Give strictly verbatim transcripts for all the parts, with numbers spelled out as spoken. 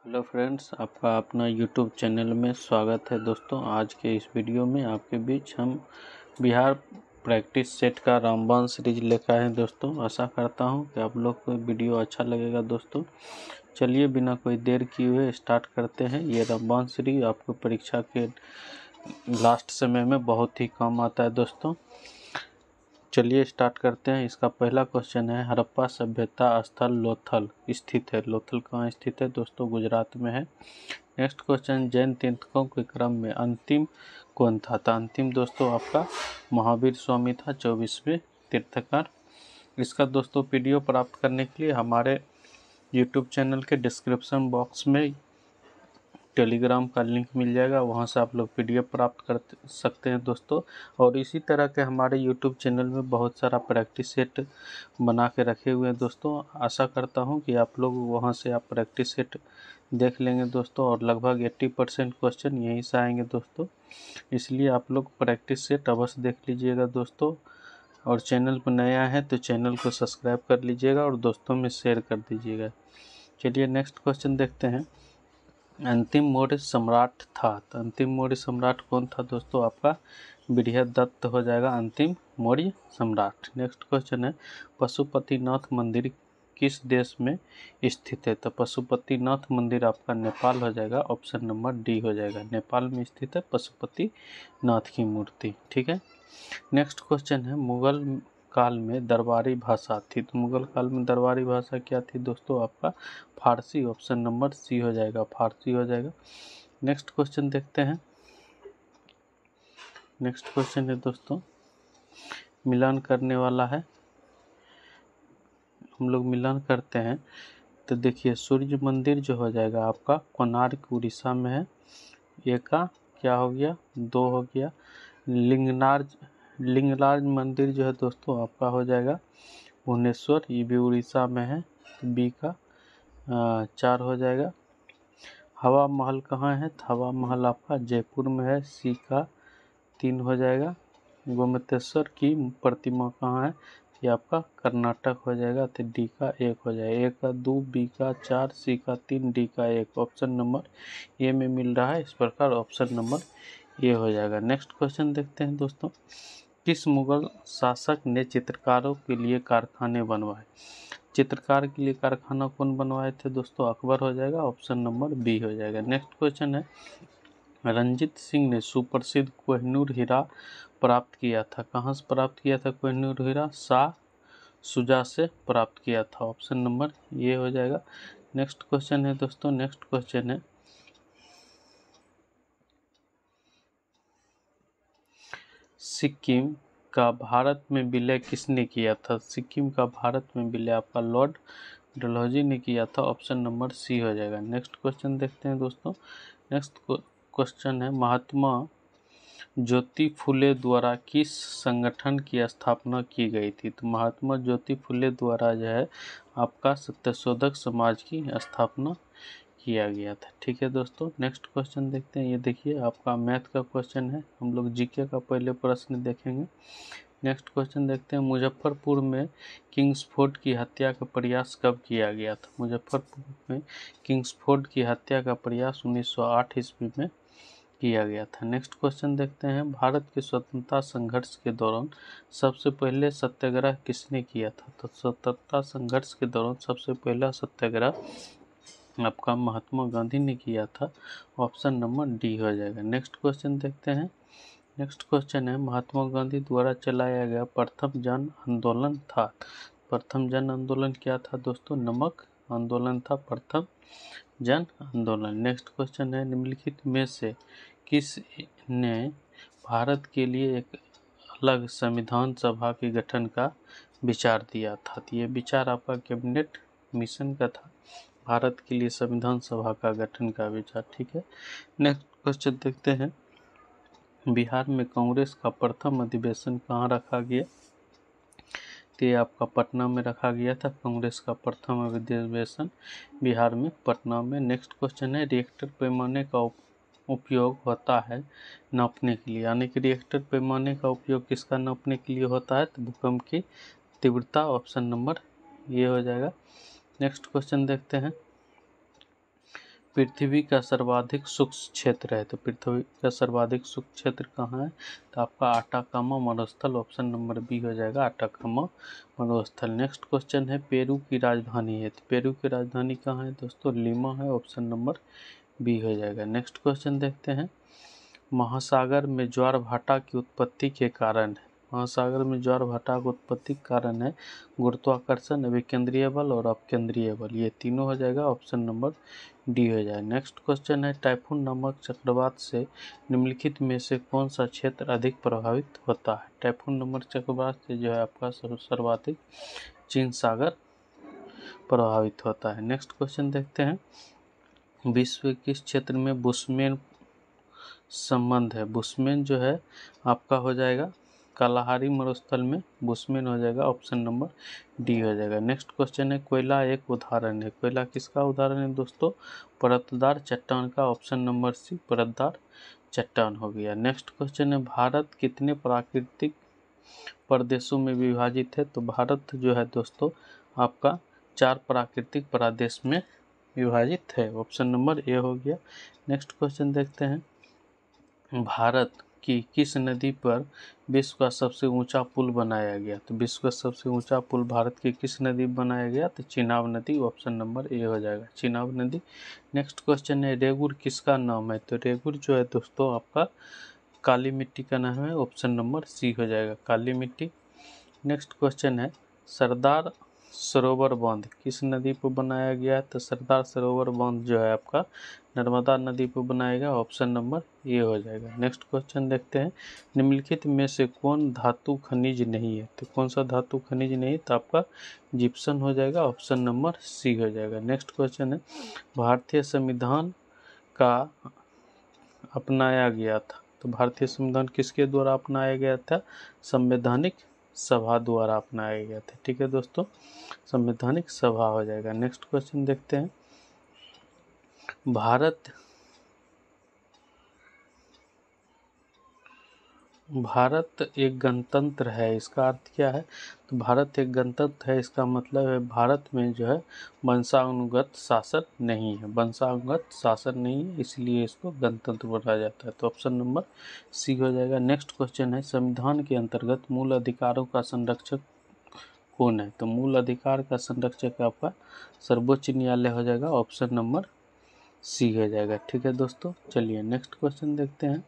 Hello friends, आपका अपना YouTube channel में स्वागत है। दोस्तों, आज के इस वीडियो में आपके बीच हम बिहार प्रैक्टिस सेट का रामबाण सीरीज लेकर आए हैं। दोस्तों, आशा करता हूं कि आप लोग को वीडियो अच्छा लगेगा। दोस्तों, चलिए बिना कोई देर किए हुए स्टार्ट करते हैं। ये रामबाण सीरीज आपको परीक्षा के लास्ट समय में बहुत ही काम आता है। दोस्तों, चलिए स्टार्ट करते हैं। इसका पहला क्वेश्चन है, हड़प्पा सभ्यता स्थल लोथल स्थित है। लोथल कहाँ स्थित है? दोस्तों, गुजरात में है। नेक्स्ट क्वेश्चन, जैन तीर्थकों के क्रम में अंतिम कौन था? था अंतिम दोस्तों आपका महावीर स्वामी था, चौबीसवें तीर्थकर। इसका दोस्तों पीडीएफ प्राप्त करने के लिए हमारे यूट्यूब चैनल के डिस्क्रिप्शन बॉक्स में टेलीग्राम का लिंक मिल जाएगा, वहां से आप लोग पीडीएफ प्राप्त कर सकते हैं। दोस्तों, और इसी तरह के हमारे यूट्यूब चैनल में बहुत सारा प्रैक्टिस सेट बना के रखे हुए हैं। दोस्तों, आशा करता हूं कि आप लोग वहां से आप प्रैक्टिस सेट देख लेंगे दोस्तों, और लगभग अस्सी परसेंट क्वेश्चन यहीं से आएंगे दोस्तों। इसलिए आप लोग प्रैक्टिस सेट अवश्य देख लीजिएगा दोस्तों। और चैनल पर नया है तो चैनल को सब्सक्राइब कर लीजिएगा और दोस्तों में शेयर कर दीजिएगा। चलिए नेक्स्ट क्वेश्चन देखते हैं। अंतिम मौर्य सम्राट था, तो अंतिम मौर्य सम्राट कौन था? दोस्तों, आपका बृहदत्त हो जाएगा अंतिम मौर्य सम्राट। नेक्स्ट क्वेश्चन है, पशुपतिनाथ मंदिर किस देश में स्थित है? तो पशुपतिनाथ मंदिर आपका नेपाल हो जाएगा, ऑप्शन नंबर डी हो जाएगा। नेपाल में स्थित है पशुपतिनाथ की मूर्ति। ठीक है। नेक्स्ट क्वेश्चन है, मुगल काल में दरबारी भाषा थी, तो मुगल काल में दरबारी भाषा क्या थी? दोस्तों, आपका फारसी, ऑप्शन नंबर सी हो जाएगा, फारसी हो जाएगा। नेक्स्ट क्वेश्चन देखते हैं। नेक्स्ट क्वेश्चन है दोस्तों, मिलान करने वाला है, हम लोग मिलान करते हैं। तो देखिए, सूर्य मंदिर जो हो जाएगा आपका कोणार्क उड़ीसा में है, ये का क्या हो गया, दो हो गया। लिंगराज लिंगराज मंदिर जो है दोस्तों आपका हो जाएगा भुवनेश्वर, ये भी उड़ीसा में है, तो बी का आ, चार हो जाएगा। हवा महल कहाँ है? तो हवा महल आपका जयपुर में है, सी का तीन हो जाएगा। गोमतेश्वर की प्रतिमा कहाँ है? ये आपका कर्नाटक हो जाएगा, तो डी का एक हो जाएगा। ए का दो, बी का चार, सी का तीन, डी का एक, ऑप्शन नंबर ए में मिल रहा है। इस प्रकार ऑप्शन नंबर ए हो जाएगा। नेक्स्ट क्वेश्चन देखते हैं दोस्तों, किस मुगल शासक ने चित्रकारों के लिए कारखाने बनवाए? चित्रकार के लिए कारखाना कौन बनवाए थे? दोस्तों, अकबर हो जाएगा, ऑप्शन नंबर बी हो जाएगा। नेक्स्ट क्वेश्चन है, रंजीत सिंह ने सुप्रसिद्ध कोहिनूर हीरा प्राप्त किया था, कहाँ से प्राप्त किया था कोहिनूर हीरा? शाह शुजा से प्राप्त किया था, ऑप्शन नंबर ये हो जाएगा। नेक्स्ट क्वेश्चन है दोस्तों, नेक्स्ट क्वेश्चन है, सिक्किम का भारत में विलय किसने किया था? सिक्किम का भारत में विलय आपका लॉर्ड डलहौजी ने किया था, ऑप्शन नंबर सी हो जाएगा। नेक्स्ट क्वेश्चन देखते हैं दोस्तों। नेक्स्ट क्वेश्चन है, महात्मा ज्योति फुले द्वारा किस संगठन की स्थापना की गई थी? तो महात्मा ज्योति फुले द्वारा जो है आपका सत्यशोधक समाज की स्थापना किया गया था। ठीक है दोस्तों, नेक्स्ट क्वेश्चन देखते हैं। ये देखिए आपका मैथ का क्वेश्चन है, हम लोग जीके का पहले प्रश्न देखेंगे। नेक्स्ट क्वेश्चन देखते हैं, मुजफ्फरपुर में किंग्सफोर्ड की हत्या का प्रयास कब किया गया था? मुजफ्फरपुर में किंग्सफोर्ड की हत्या का प्रयास उन्नीस सौ आठ ईस्वी में किया गया था। नेक्स्ट क्वेश्चन देखते हैं, भारत के स्वतंत्रता संघर्ष के दौरान सबसे पहले सत्याग्रह किसने किया था? तो स्वतंत्रता संघर्ष के दौरान सबसे पहला सत्याग्रह आपका महात्मा गांधी ने किया था, ऑप्शन नंबर डी हो जाएगा। नेक्स्ट क्वेश्चन देखते हैं। नेक्स्ट क्वेश्चन है, महात्मा गांधी द्वारा चलाया गया प्रथम जन आंदोलन था, प्रथम जन आंदोलन क्या था दोस्तों? नमक आंदोलन था प्रथम जन आंदोलन। नेक्स्ट क्वेश्चन है, निम्नलिखित में से किस ने भारत के लिए एक अलग संविधान सभा के गठन का विचार दिया था? तो ये विचार आपका कैबिनेट मिशन का था, भारत के लिए संविधान सभा का गठन का विचार। ठीक है। नेक्स्ट क्वेश्चन देखते हैं, बिहार में कांग्रेस का प्रथम अधिवेशन कहाँ रखा गया? तो ये आपका पटना में रखा गया था, कांग्रेस का प्रथम अधिवेशन बिहार में पटना में। नेक्स्ट क्वेश्चन है, रिएक्टर पैमाने का उपयोग होता है नापने के लिए, यानी कि रिएक्टर पैमाने का उपयोग किसका नापने के लिए होता है? तो भूकंप की तीव्रता, ऑप्शन नंबर ये हो जाएगा। नेक्स्ट क्वेश्चन देखते हैं, पृथ्वी का सर्वाधिक शुष्क क्षेत्र है, तो पृथ्वी का सर्वाधिक शुष्क क्षेत्र कहाँ है, तो आपका आटाकामा मरुस्थल, ऑप्शन नंबर बी हो जाएगा आटाकामा मरुस्थल। नेक्स्ट क्वेश्चन है पेरू की राजधानी है, तो पेरू की राजधानी कहाँ है दोस्तों, लीमा है, ऑप्शन नंबर बी हो जाएगा। नेक्स्ट क्वेश्चन देखते हैं महासागर में ज्वार भाटा की उत्पत्ति के कारण है, महासागर में ज्वार भाटा की उत्पत्ति के कारण है गुरुत्वाकर्षण, अभिकेंद्रीय बल और अपकेंद्रीय बल, ये तीनों हो जाएगा, ऑप्शन नंबर डी हो जाए। नेक्स्ट क्वेश्चन है टाइफून नामक चक्रवात से निम्नलिखित में से कौन सा क्षेत्र अधिक प्रभावित होता है, टाइफून नामक चक्रवात से जो है आपका सर्वाधिक चीन सागर प्रभावित होता है। नेक्स्ट क्वेश्चन देखते हैं विश्व के किस क्षेत्र में बुशमैन संबंध है, बुशमैन जो है आपका हो जाएगा कालाहारी मरुस्थल में बुशमैन हो जाएगा, ऑप्शन नंबर डी हो जाएगा। नेक्स्ट क्वेश्चन है कोयला एक उदाहरण है, कोयला किसका उदाहरण है दोस्तों, परतदार चट्टान का, ऑप्शन नंबर सी परतदार चट्टान हो गया। नेक्स्ट क्वेश्चन है भारत कितने प्राकृतिक प्रदेशों में विभाजित है, तो भारत जो है दोस्तों आपका चार प्राकृतिक प्रदेश में विभाजित है, ऑप्शन नंबर ए हो गया। नेक्स्ट क्वेश्चन देखते हैं भारत की किस नदी पर विश्व का सबसे ऊंचा पुल बनाया गया, तो विश्व का सबसे ऊंचा पुल भारत की किस नदी पर बनाया गया, तो चिनाब नदी, ऑप्शन नंबर ए हो जाएगा चिनाब नदी। नेक्स्ट क्वेश्चन है रेगुर किसका नाम है, तो रेगुर जो है दोस्तों आपका काली मिट्टी का नाम है, ऑप्शन नंबर सी हो जाएगा काली मिट्टी। नेक्स्ट क्वेश्चन है सरदार सरोवर बांध किस नदी पर बनाया गया है, तो सरदार सरोवर बांध जो है आपका नर्मदा नदी पर बनाया गया, ऑप्शन नंबर ए हो जाएगा। नेक्स्ट क्वेश्चन देखते हैं निम्नलिखित में से कौन धातु खनिज नहीं है, तो कौन सा धातु खनिज नहीं है, तो आपका जिप्सम हो जाएगा, ऑप्शन नंबर सी हो जाएगा। नेक्स्ट क्वेश्चन है भारतीय संविधान का अपनाया गया था, तो भारतीय संविधान किसके द्वारा अपनाया गया था, संवैधानिक सभा द्वारा अपनाया गया था, ठीक है दोस्तों संवैधानिक सभा हो जाएगा। नेक्स्ट क्वेश्चन देखते हैं भारत भारत एक गणतंत्र है, इसका अर्थ क्या है, तो भारत एक गणतंत्र है इसका मतलब है भारत में जो है वंशानुगत शासन नहीं है, वंशानुगत शासन नहीं है इसलिए इसको गणतंत्र बोला जाता है, तो ऑप्शन नंबर सी हो जाएगा। नेक्स्ट क्वेश्चन है संविधान के अंतर्गत मूल अधिकारों का संरक्षक कौन है, तो मूल अधिकार का संरक्षक आपका सर्वोच्च न्यायालय हो जाएगा, ऑप्शन नंबर सी हो जाएगा, ठीक है दोस्तों। चलिए नेक्स्ट क्वेश्चन देखते हैं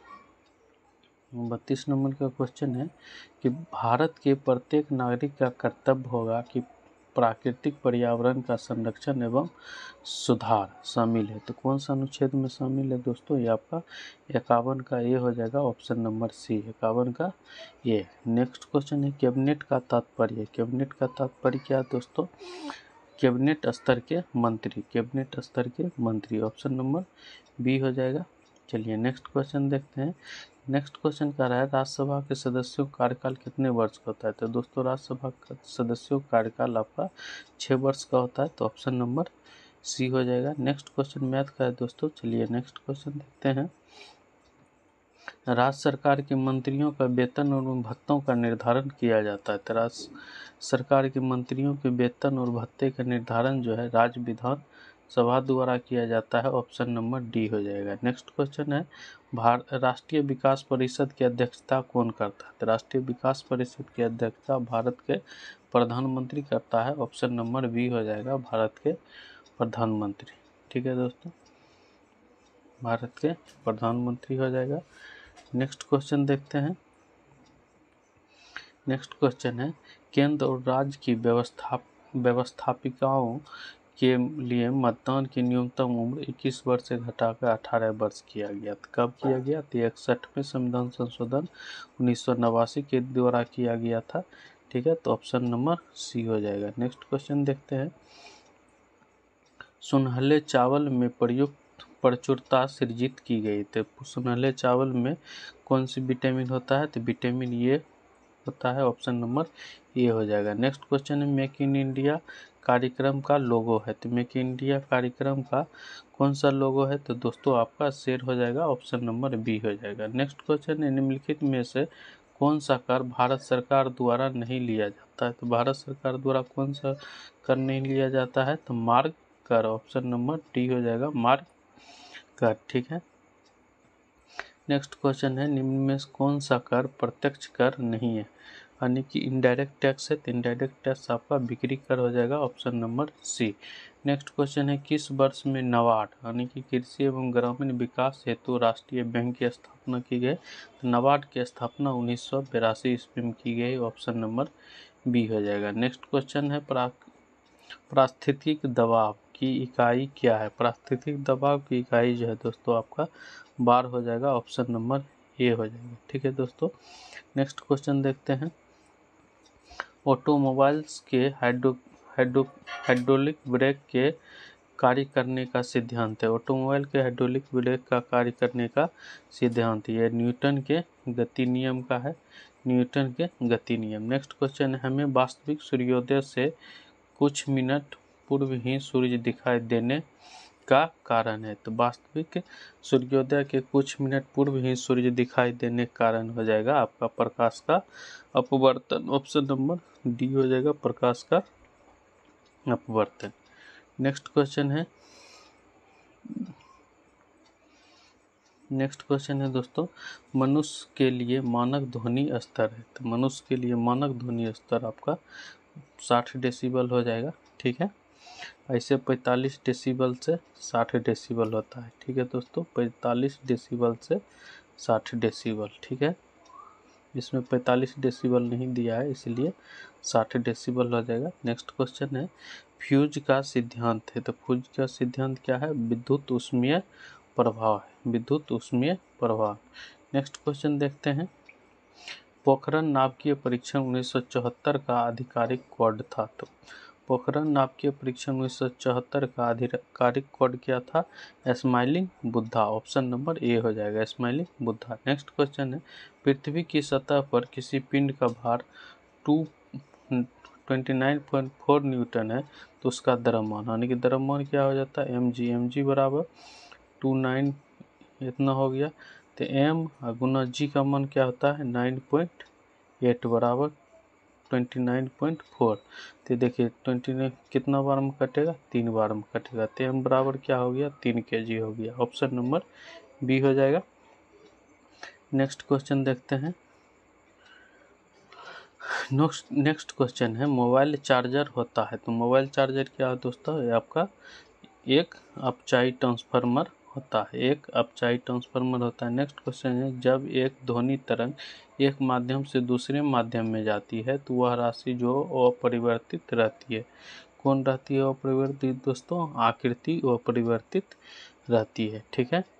बत्तीस नंबर का क्वेश्चन है कि भारत के प्रत्येक नागरिक का कर्तव्य होगा कि प्राकृतिक पर्यावरण का संरक्षण एवं सुधार शामिल है, तो कौन सा अनुच्छेद में शामिल है दोस्तों, ये आपका इक्यावन का ए हो जाएगा, ऑप्शन नंबर सी इक्यावन का ए। नेक्स्ट क्वेश्चन है कैबिनेट का तात्पर्य, कैबिनेट का तात्पर्य क्या है दोस्तों, कैबिनेट स्तर के मंत्री, कैबिनेट स्तर के मंत्री, ऑप्शन नंबर बी हो जाएगा। चलिए नेक्स्ट क्वेश्चन देखते हैं। नेक्स्ट क्वेश्चन कह रहा है राज्यसभा के सदस्यों का कार्यकाल कितने वर्ष का होता है, तो दोस्तों राज्यसभा का सदस्यों का कार्यकाल आपका छः वर्ष का होता है, तो ऑप्शन नंबर सी हो जाएगा। नेक्स्ट क्वेश्चन मैथ का है दोस्तों। चलिए नेक्स्ट क्वेश्चन देखते हैं राज्य सरकार के मंत्रियों का वेतन और भत्तों का निर्धारण किया जाता है, तो राज्य सरकार के मंत्रियों के वेतन और भत्ते का निर्धारण जो है राज्य विधान सभा द्वारा किया जाता है, ऑप्शन नंबर डी हो जाएगा। नेक्स्ट क्वेश्चन है भारत राष्ट्रीय विकास परिषद की अध्यक्षता कौन करता है, तो राष्ट्रीय विकास परिषद की अध्यक्षता भारत के प्रधानमंत्री करता है, ऑप्शन नंबर बी हो जाएगा भारत के प्रधानमंत्री, ठीक है दोस्तों भारत के प्रधानमंत्री हो जाएगा। नेक्स्ट क्वेश्चन देखते हैं। नेक्स्ट क्वेश्चन है केंद्र और राज्य की व्यवस्था व्यवस्थापिकाओं के लिए मतदान की न्यूनतम उम्र इक्कीस वर्ष से घटाकर अठारह वर्ष किया गया, तो कब किया गया, तो इकसठवें संविधान संशोधन उन्नीस सौ नवासी के द्वारा किया गया था, ठीक है, तो ऑप्शन नंबर सी हो जाएगा। नेक्स्ट क्वेश्चन देखते हैं सुनहले चावल में प्रयुक्त प्रचुरता सृजित की गई, तो सुनहले चावल में कौन सी विटामिन होता है, तो विटामिन ए होता है, ऑप्शन नंबर ए हो जाएगा। नेक्स्ट क्वेश्चन है मेक इन इंडिया कार्यक्रम का लोगो है, तो मेक इन इंडिया कार्यक्रम का कौन सा लोगो है, तो दोस्तों आपका शेर हो जाएगा, ऑप्शन नंबर बी हो जाएगा। नेक्स्ट क्वेश्चन है निम्नलिखित में से कौन सा कर भारत सरकार द्वारा नहीं लिया जाता है, तो भारत सरकार द्वारा कौन सा कर नहीं लिया जाता है, तो मार्ग कर, ऑप्शन नंबर डी हो जाएगा मार्ग कर, ठीक है। नेक्स्ट क्वेश्चन है निम्न में से कौन सा कर प्रत्यक्ष कर नहीं है, यानी कि इनडायरेक्ट टैक्स है, तो इनडायरेक्ट टैक्स आपका बिक्री कर हो जाएगा, option number C. Next question है किस वर्ष में नबार्ड यानी कि कृषि एवं ग्रामीण विकास हेतु राष्ट्रीय बैंक की स्थापना की गई, तो नबार्ड की स्थापना उन्नीस सौ बिरासी ईस्वी में की गई, ऑप्शन नंबर बी हो जाएगा। नेक्स्ट क्वेश्चन है प्रा पारिस्थितिक दबाव की इकाई क्या है, पारिस्थितिक दबाव की इकाई जो है दोस्तों आपका बार हो जाएगा, ऑप्शन नंबर ए हो जाएगा, ठीक है दोस्तों। नेक्स्ट क्वेश्चन देखते हैं ऑटोमोबाइल्स के हाइड्रो हाइड्रो हाइड्रोलिक ब्रेक के कार्य करने का सिद्धांत है, ऑटोमोबाइल के हाइड्रोलिक ब्रेक का कार्य करने का सिद्धांत ये न्यूटन के गति नियम का है, न्यूटन के गति नियम। नेक्स्ट क्वेश्चन है हमें वास्तविक सूर्योदय से कुछ मिनट पूर्व ही सूर्य दिखाई देने का कारण है, तो वास्तविक सूर्योदय के कुछ मिनट पूर्व ही सूर्य दिखाई देने के कारण हो जाएगा आपका प्रकाश का अपवर्तन, ऑप्शन नंबर डी हो जाएगा प्रकाश का अपवर्तन। नेक्स्ट क्वेश्चन है नेक्स्ट क्वेश्चन है दोस्तों मनुष्य के लिए मानक ध्वनि स्तर है, तो मनुष्य के लिए मानक ध्वनि स्तर आपका साठ डेसिबल हो जाएगा, ठीक है। ऐसे पैंतालीस डेसिबल से साठ डेसिबल होता है, ठीक है दोस्तों, पैंतालीस डेसिबल से साठ डेसिबल, ठीक है। इसमें पैंतालीस डेसिबल नहीं दिया है इसलिए साठ डेसिबल हो जाएगा। नेक्स्ट क्वेश्चन है फ्यूज का सिद्धांत है, तो फ्यूज का सिद्धांत क्या है, विद्युत ऊष्मीय प्रभाव है, विद्युत ऊष्मीय प्रभाव। नेक्स्ट क्वेश्चन देखते हैं पोखरण नाभिकीय परीक्षण उन्नीस सौ चौहत्तर का आधिकारिक कोड था, तो पोखरण नाभिकीय परीक्षण उन्नीस सौ चौहत्तर का आधिकारिक कोड क्या था, smiling Buddha, option number A हो जाएगा स्माइलिंग बुद्धा। नेक्स्ट क्वेश्चन है पृथ्वी की सतह पर किसी पिंड का भार two twenty nine point four newton है, तो उसका द्रव्यमान यानी कि द्रव्यमान क्या हो जाता है एम जी, एम जी बराबर टू नाइन इतना हो गया, तो एम गुना जी का मान क्या होता है नाइन पॉइंट एट बराबर ट्वेंटी नाइन पॉइंट फोर, तो देखिए ट्वेंटी नाइन कितना बार में कटेगा, तीन बार में कटेगा, तो एम बराबर क्या हो गया तीन के जी हो गया, ऑप्शन नंबर बी हो जाएगा। नेक्स्ट क्वेश्चन देखते हैं नेक्स्ट नेक्स्ट क्वेश्चन है मोबाइल चार्जर होता है, तो मोबाइल चार्जर क्या है दोस्तों, ये आपका एक अपचाई ट्रांसफार्मर होता है, एक अपचाई ट्रांसफार्मर होता है। नेक्स्ट क्वेश्चन है जब एक ध्वनि तरंग एक माध्यम से दूसरे माध्यम में जाती है तो वह राशि जो अपरिवर्तित रहती है, कौन रहती है अपरिवर्तित दोस्तों, आकृति अपरिवर्तित रहती है, ठीक है।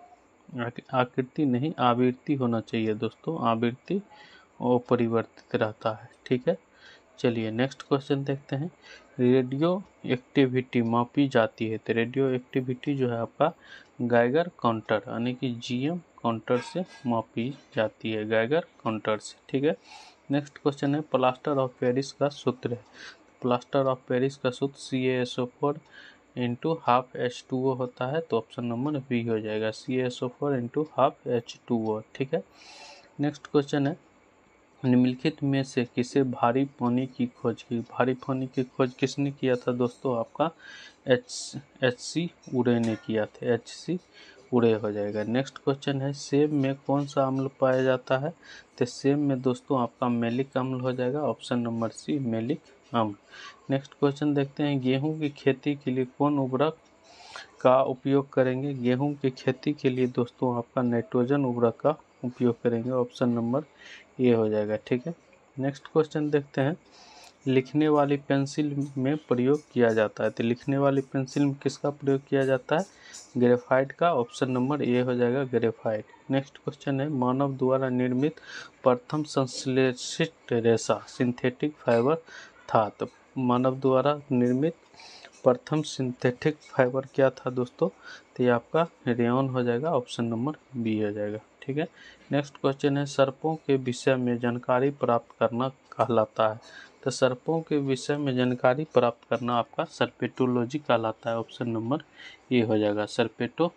आकृति नहीं आवृत्ति होना चाहिए दोस्तों, आवृत्ति अपरिवर्तित रहता है, ठीक है। चलिए नेक्स्ट क्वेश्चन देखते हैं रेडियो एक्टिविटी मापी जाती है, तो रेडियो एक्टिविटी जो है आपका गाइगर काउंटर यानी कि जीएम काउंटर से मापी जाती है, गाइगर काउंटर से, ठीक है। नेक्स्ट क्वेश्चन है प्लास्टर ऑफ पेरिस का सूत्र है, प्लास्टर ऑफ पेरिस का सूत्र C A S O four into half H two O होता है, तो ऑप्शन नंबर बी हो जाएगा C A S O four into half H two O, ठीक है। नेक्स्ट क्वेश्चन है निम्नलिखित में से किसे भारी पानी की खोज की, भारी पानी की खोज किसने किया था दोस्तों, आपका एच एच सी उरे ने किया था, एच सी उरे हो जाएगा। नेक्स्ट क्वेश्चन है सेब में कौन सा अम्ल पाया जाता है, तो सेब में दोस्तों आपका मैलिक अम्ल हो जाएगा, ऑप्शन नंबर सी मैलिक अम्ल। नेक्स्ट क्वेश्चन देखते हैं गेहूं की खेती के लिए कौन उर्वरक का उपयोग करेंगे, गेहूं की खेती के लिए दोस्तों आपका नाइट्रोजन उर्वरक का उपयोग करेंगे, ऑप्शन नंबर ए हो जाएगा, ठीक है। नेक्स्ट क्वेश्चन देखते हैं लिखने वाली पेंसिल में प्रयोग किया जाता है, तो लिखने वाली पेंसिल में किसका प्रयोग किया जाता है, ग्रेफाइट का, ऑप्शन नंबर ए हो जाएगा ग्रेफाइट। नेक्स्ट क्वेश्चन है मानव द्वारा निर्मित प्रथम संश्लेषित रेशा सिंथेटिक फाइबर था, तो मानव द्वारा निर्मित प्रथम सिंथेटिक फाइबर क्या था दोस्तों, तो ये आपका रेयॉन हो जाएगा, ऑप्शन नंबर बी हो जाएगा, ठीक है। नेक्स्ट क्वेश्चन है सर्पों के विषय में जानकारी प्राप्त करना कहलाता है, तो सर्पों के विषय में जानकारी प्राप्त करना आपका सर्पेटोलॉजी कहलाता है, ऑप्शन नंबर ए हो जाएगा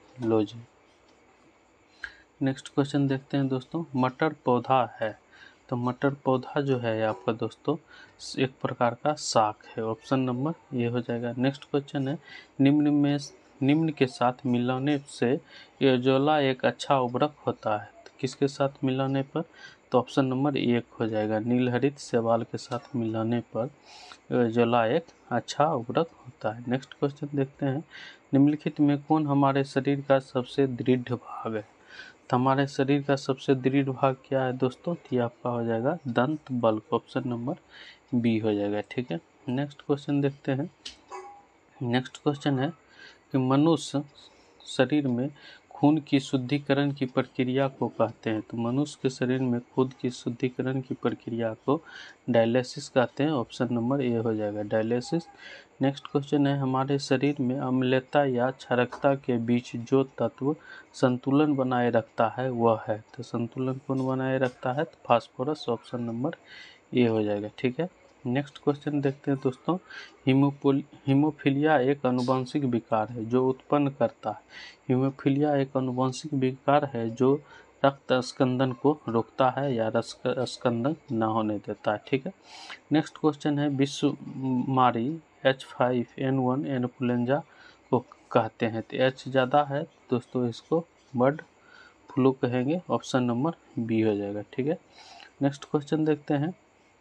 सर्पेटोलॉजी। नेक्स्ट क्वेश्चन देखते हैं दोस्तों मटर पौधा है, तो तो मटर पौधा जो है आपका दोस्तों एक प्रकार का शाक है। ऑप्शन नंबर ये हो जाएगा। नेक्स्ट क्वेश्चन है, निम्न में निम्न के साथ मिलाने से एजोला एक अच्छा उर्वरक होता है, तो किसके साथ मिलाने पर? तो ऑप्शन नंबर एक हो जाएगा, नीलहरित शैवाल के साथ मिलाने पर एजोला एक अच्छा उर्वरक होता है। नेक्स्ट क्वेश्चन देखते हैं, निम्नलिखित में कौन हमारे शरीर का सबसे दृढ़ भाग है? तो हमारे शरीर का सबसे दृढ़ भाग क्या है दोस्तों? तो ये आपका हो जाएगा दंत बल्क। ऑप्शन नंबर बी हो जाएगा। ठीक है, नेक्स्ट क्वेश्चन देखते हैं। नेक्स्ट क्वेश्चन है कि मनुष्य शरीर में खून की शुद्धिकरण की प्रक्रिया को कहते हैं, तो मनुष्य के शरीर में खून की शुद्धिकरण की प्रक्रिया को डायलिसिस कहते हैं। ऑप्शन नंबर ए हो जाएगा, डायलिसिस। नेक्स्ट क्वेश्चन है, हमारे शरीर में अम्लता या क्षारकता के बीच जो तत्व संतुलन बनाए रखता है वह है, तो संतुलन कौन बनाए रखता है? तो फास्फोरस। ऑप्शन नंबर ए हो जाएगा। ठीक है, नेक्स्ट क्वेश्चन देखते हैं दोस्तों, हीमोपोल हीमोफीलिया एक आनुवंशिक विकार है जो उत्पन्न करता है। हीमोफीलिया एक आनुवंशिक विकार है जो रक्त स्कंदन को रोकता है या रक्त स्कंदन न होने देता है। ठीक है, नेक्स्ट क्वेश्चन है, विश्वमारी H five N one influenza को कहते हैं, तो एच ज़्यादा है दोस्तों, इसको बर्ड फ्लू कहेंगे। ऑप्शन नंबर बी हो जाएगा। ठीक है, नेक्स्ट क्वेश्चन देखते हैं,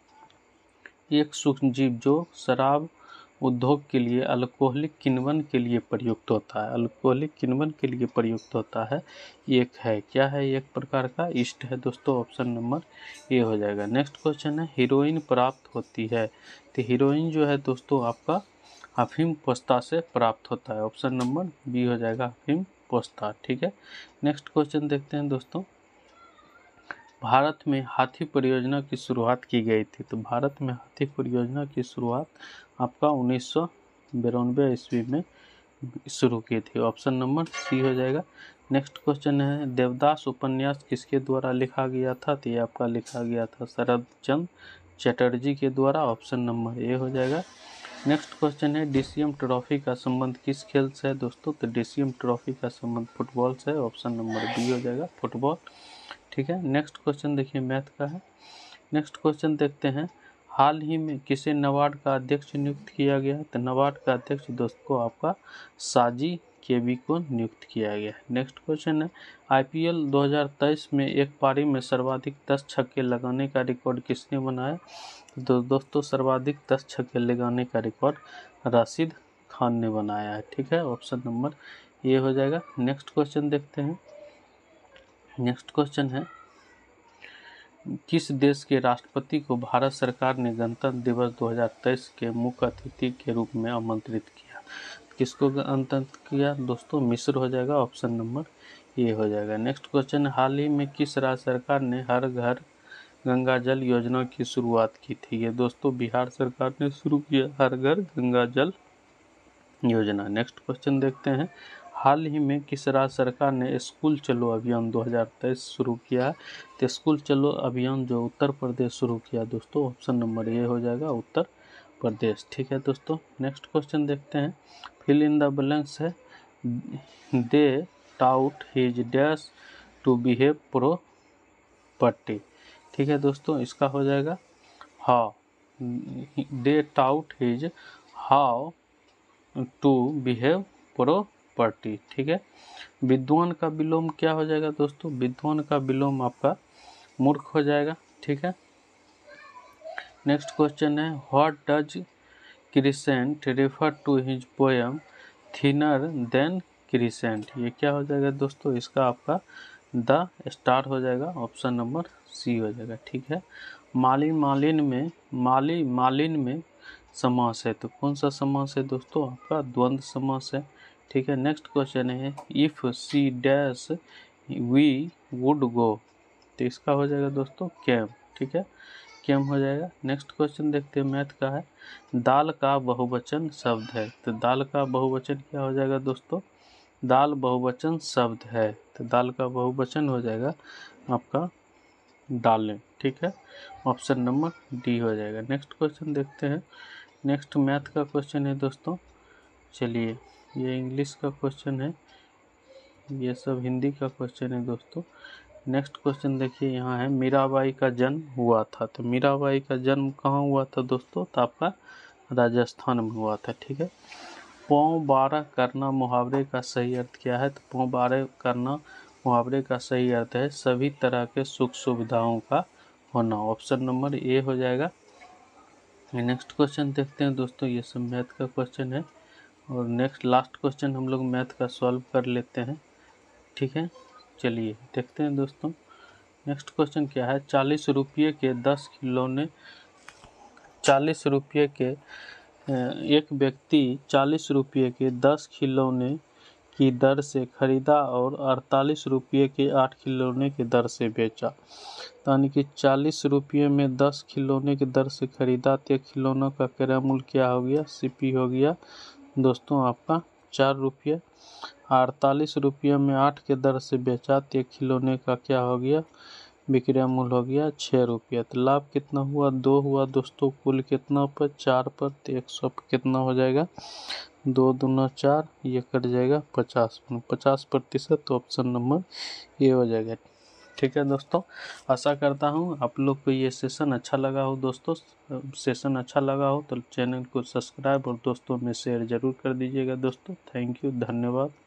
एक सूक्ष्मजीव जो शराब उद्योग के लिए अल्कोहलिक किण्वन के लिए प्रयुक्त होता है, अल्कोहलिक किण्वन के लिए प्रयुक्त होता है, एक है, क्या है? एक प्रकार का ईस्ट है दोस्तों। ऑप्शन नंबर ए हो जाएगा। नेक्स्ट क्वेश्चन है, हीरोइन प्राप्त होती है, तो हीरोइन जो है दोस्तों आपका अफीम पोस्ता से प्राप्त होता है। ऑप्शन नंबर बी हो जाएगा, अफीम पोस्ता। ठीक है, नेक्स्ट क्वेश्चन देखते हैं दोस्तों, भारत में हाथी परियोजना की शुरुआत की गई थी, तो भारत में हाथी परियोजना की शुरुआत आपका उन्नीस सौ बिरानवे ईस्वी में शुरू की थी। ऑप्शन नंबर सी हो जाएगा। नेक्स्ट क्वेश्चन है, देवदास उपन्यास किसके द्वारा लिखा गया था? तो ये आपका लिखा गया था शरद चंद्र चटर्जी के द्वारा। ऑप्शन नंबर ए हो जाएगा। नेक्स्ट क्वेश्चन है, डीसीएम ट्रॉफी का संबंध किस खेल से है दोस्तों? तो डीसीएम ट्रॉफी का संबंध फुटबॉल से है। ऑप्शन नंबर बी हो जाएगा, फुटबॉल। ठीक है, नेक्स्ट क्वेश्चन देखिए मैथ का है। नेक्स्ट क्वेश्चन देखते हैं, हाल ही में किसे नाबार्ड का अध्यक्ष नियुक्त किया गया है? तो नाबार्ड का अध्यक्ष दोस्तों आपका साजी केबी को नियुक्त किया गया है। नेक्स्ट क्वेश्चन है, आईपीएल दो हज़ार तेईस में एक पारी में सर्वाधिक दस छक्के लगाने का रिकॉर्ड किसने बनाया? तो दोस्तों सर्वाधिक दस छक्के लगाने का रिकॉर्ड राशिद खान ने बनाया है। ठीक है, ऑप्शन नंबर ये हो जाएगा। नेक्स्ट क्वेश्चन देखते हैं। नेक्स्ट क्वेश्चन है, किस देश के राष्ट्रपति को भारत सरकार ने गणतंत्र दिवस दो हज़ार तेईस के मुख्य अतिथि के रूप में आमंत्रित किया? किसको आमंत्रित किया दोस्तों? मिस्र हो जाएगा। ऑप्शन नंबर ए हो जाएगा। नेक्स्ट क्वेश्चन, हाल ही में किस राज्य सरकार ने हर घर गंगा जल योजना की शुरुआत की थी? ये दोस्तों बिहार सरकार ने शुरू किया हर घर गंगा जल योजना। नेक्स्ट क्वेश्चन देखते हैं, हाल ही में किस राज्य सरकार ने स्कूल चलो अभियान दो हज़ार तेईस शुरू किया है? तो स्कूल चलो अभियान जो उत्तर प्रदेश शुरू किया दोस्तों। ऑप्शन नंबर ए हो जाएगा, उत्तर प्रदेश। ठीक है दोस्तों, नेक्स्ट क्वेश्चन देखते हैं, फिल इन द ब्लैंक्स है, they taught his dash to behave property. ठीक है दोस्तों, इसका हो जाएगा how, they taught his how to behave property. ठीक है, विद्वान का विलोम क्या हो जाएगा दोस्तों? विद्वान का विलोम आपका मूर्ख हो जाएगा। ठीक है, नेक्स्ट क्वेश्चन है, what does crescent refer to his poem thinner than crescent? ये क्या हो जाएगा दोस्तों? इसका आपका द स्टार हो जाएगा। ऑप्शन नंबर सी हो जाएगा। ठीक है, माली मालिन में माली मालिन में समास है, तो कौन सा समास है दोस्तों? आपका द्वंद्व समास है। ठीक है, नेक्स्ट क्वेश्चन है, if C dash V would go, तो इसका हो जाएगा दोस्तों कैम। ठीक है, कैम हो जाएगा। नेक्स्ट क्वेश्चन देखते हैं मैथ का है, दाल का बहुवचन शब्द है, तो दाल का बहुवचन क्या हो जाएगा दोस्तों? दाल बहुवचन शब्द है, तो दाल का बहुवचन हो जाएगा आपका दालें। ठीक है, ऑप्शन नंबर डी हो जाएगा। नेक्स्ट क्वेश्चन देखते हैं। नेक्स्ट मैथ का क्वेश्चन है दोस्तों, चलिए ये इंग्लिश का क्वेश्चन है, ये सब हिंदी का क्वेश्चन है दोस्तों। नेक्स्ट क्वेश्चन देखिए यहाँ है, मीराबाई का जन्म हुआ था। तो मीराबाई का जन्म कहाँ हुआ था दोस्तों? तो आपका राजस्थान में हुआ था। ठीक है। पौ बारह करना मुहावरे का सही अर्थ क्या है? तो पौ बारह करना मुहावरे का सही अर्थ है सभी तरह के सुख सुविधाओं का होना। ऑप्शन नंबर ए हो जाएगा। नेक्स्ट क्वेश्चन देखते हैं दोस्तों, ये सब मैथ का क्वेश्चन है और नेक्स्ट लास्ट क्वेश्चन हम लोग मैथ का सॉल्व कर लेते हैं। ठीक है, चलिए देखते हैं दोस्तों। नेक्स्ट क्वेश्चन क्या है, चालीस रुपये के दस खिलौने चालीस रुपये के एक व्यक्ति चालीस रुपये के दस खिलौने की दर से खरीदा और अड़तालीस रुपये के आठ खिलौने की दर से बेचा। यानी कि चालीस रुपये में दस खिलौने की दर से खरीदा तो खिलौनों का क्रय मूल्य क्या हो गया? सीपी हो गया दोस्तों आपका चार रुपये। अड़तालीस रुपये में आठ के दर से बेचा तो खिलौने का क्या हो गया? विक्रय मूल्य हो गया छः रुपये। तो लाभ कितना हुआ? दो हुआ दोस्तों। कुल कितना पर? चार पर। तो एक सौ पर कितना हो जाएगा? दो दूना चार, ये कट जाएगा पचास पचास प्रतिशत। तो ऑप्शन नंबर ये हो जाएगा। ठीक है दोस्तों, आशा करता हूँ आप लोग को ये सेशन अच्छा लगा हो। दोस्तों सेशन अच्छा लगा हो तो चैनल को सब्सक्राइब और दोस्तों में शेयर ज़रूर कर दीजिएगा दोस्तों। थैंक यू, धन्यवाद।